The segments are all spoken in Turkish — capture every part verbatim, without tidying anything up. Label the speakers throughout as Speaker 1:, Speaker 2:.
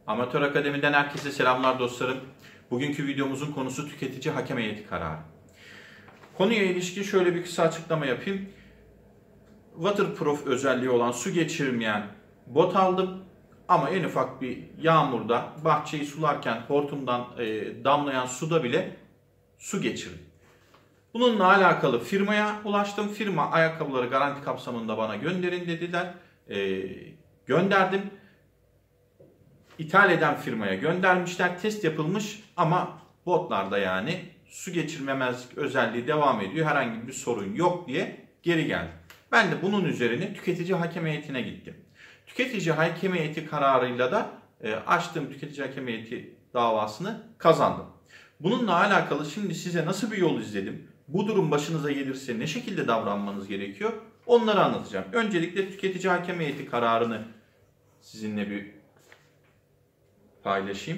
Speaker 1: Amatör Akademi'den herkese selamlar dostlarım. Bugünkü videomuzun konusu tüketici hakem heyeti kararı. Konuya ilişkin şöyle bir kısa açıklama yapayım. Waterproof özelliği olan su geçirmeyen bot aldım. Ama en ufak bir yağmurda bahçeyi sularken hortumdan e, damlayan suda bile su geçirdi. Bununla alakalı firmaya ulaştım. Firma ayakkabıları garanti kapsamında bana gönderin dediler. E, gönderdim. İthal eden firmaya göndermişler. Test yapılmış ama botlarda yani su geçirmemezlik özelliği devam ediyor. Herhangi bir sorun yok diye geri geldi. Ben de bunun üzerine tüketici hakem heyetine gittim. Tüketici hakem heyeti kararıyla da e, açtığım tüketici hakem heyeti davasını kazandım. Bununla alakalı şimdi size nasıl bir yol izledim? Bu durum başınıza gelirse ne şekilde davranmanız gerekiyor? Onları anlatacağım. Öncelikle tüketici hakem heyeti kararını sizinle bir paylaşayım.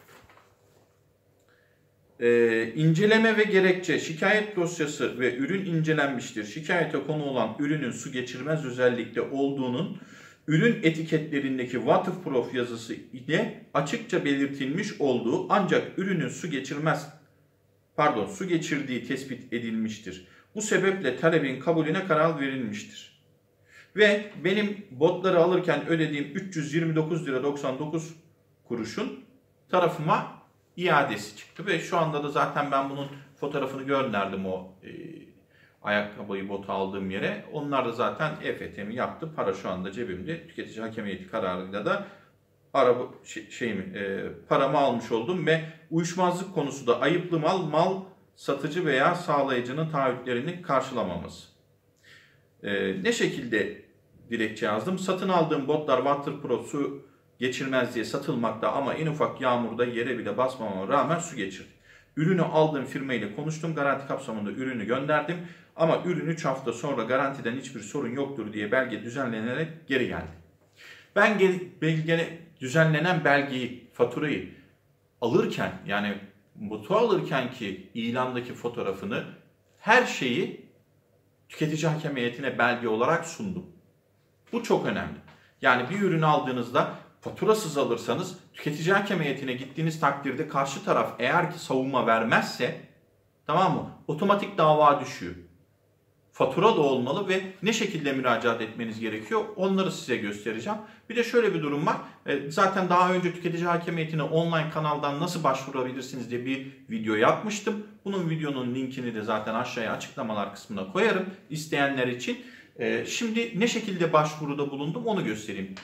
Speaker 1: Ee, inceleme ve gerekçe, şikayet dosyası ve ürün incelenmiştir. Şikayete konu olan ürünün su geçirmez özellikte olduğunun ürün etiketlerindeki waterproof yazısı ile açıkça belirtilmiş olduğu ancak ürünün su geçirmez pardon su geçirdiği tespit edilmiştir. Bu sebeple talebin kabulüne karar verilmiştir. Ve benim botları alırken ödediğim üç yüz yirmi dokuz lira doksan dokuz kuruşun tarafıma iadesi çıktı ve şu anda da zaten ben bunun fotoğrafını gönderdim o e, ayakkabıyı botu aldığım yere. Onlar da zaten E F T'mi yaptı. Para şu anda cebimde. Tüketici hakem heyeti kararıyla da araba şey, şeyimi e, paramı almış oldum ve uyuşmazlık konusu da ayıplı mal mal satıcı veya sağlayıcının taahhütlerini karşılamaması. E, ne şekilde dilekçe yazdım? Satın aldığım botlar waterproof su geçirmez diye satılmakta ama en ufak yağmurda yere bile basmamama rağmen su geçirdi. Ürünü aldığım firma ile konuştum. Garanti kapsamında ürünü gönderdim. Ama ürün üç hafta sonra garantiden hiçbir sorun yoktur diye belge düzenlenerek geri geldi. Ben belge, düzenlenen belgeyi, faturayı alırken yani botu alırken ki ilandaki fotoğrafını her şeyi tüketici hakem heyetine belge olarak sundum. Bu çok önemli. Yani bir ürün aldığınızda faturasız alırsanız tüketici hakem heyetine gittiğiniz takdirde karşı taraf eğer ki savunma vermezse tamam mı? Otomatik dava düşüyor. Fatura da olmalı ve ne şekilde müracaat etmeniz gerekiyor onları size göstereceğim. Bir de şöyle bir durum var. Zaten daha önce tüketici hakem heyetine online kanaldan nasıl başvurabilirsiniz diye bir video yapmıştım. Bunun videonun linkini de zaten aşağıya açıklamalar kısmına koyarım isteyenler için. Şimdi ne şekilde başvuruda bulundum onu göstereyim.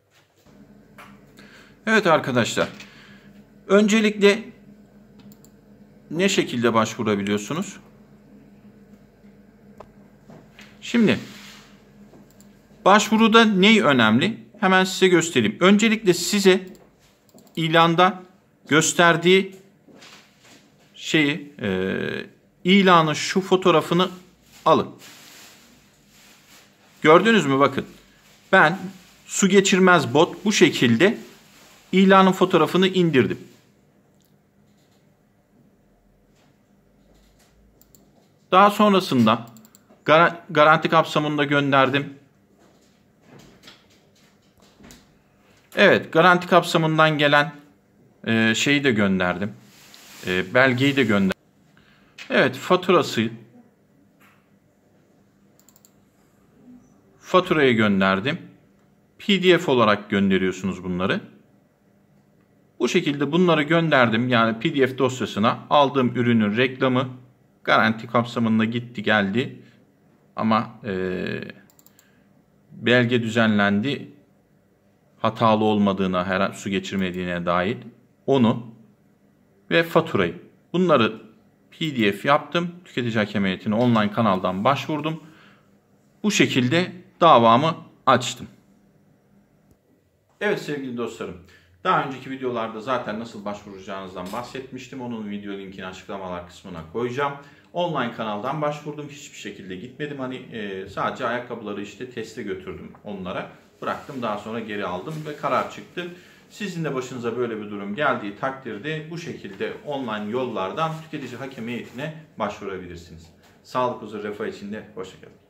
Speaker 1: Evet arkadaşlar. Öncelikle ne şekilde başvurabiliyorsunuz? Şimdi başvuruda ne önemli? Hemen size göstereyim. Öncelikle size ilanda gösterdiği şeyi, e, ilanın şu fotoğrafını alın. Gördünüz mü? Bakın. Ben su geçirmez bot bu şekilde ilanın fotoğrafını indirdim. Daha sonrasında garanti kapsamında gönderdim. Evet, garanti kapsamından gelen e, şeyi de gönderdim. E, belgeyi de gönderdim. Evet, faturası. Faturayı gönderdim. P D F olarak gönderiyorsunuz bunları. Bu şekilde bunları gönderdim. Yani P D F dosyasına aldığım ürünün reklamı garanti kapsamında gitti geldi. Ama e, belge düzenlendi. Hatalı olmadığına, her su geçirmediğine dair onu ve faturayı. Bunları P D F yaptım. Tüketici hakem heyetine online kanaldan başvurdum. Bu şekilde davamı açtım. Evet sevgili dostlarım. Daha önceki videolarda zaten nasıl başvuracağınızdan bahsetmiştim. Onun video linkini açıklamalar kısmına koyacağım. Online kanaldan başvurdum. Hiçbir şekilde gitmedim. Hani e, sadece ayakkabıları işte teste götürdüm onlara. Bıraktım daha sonra geri aldım ve karar çıktı. Sizin de başınıza böyle bir durum geldiği takdirde bu şekilde online yollardan tüketici hakem heyetine başvurabilirsiniz. Sağlık, huzur, refah içinde. Hoşça kalın.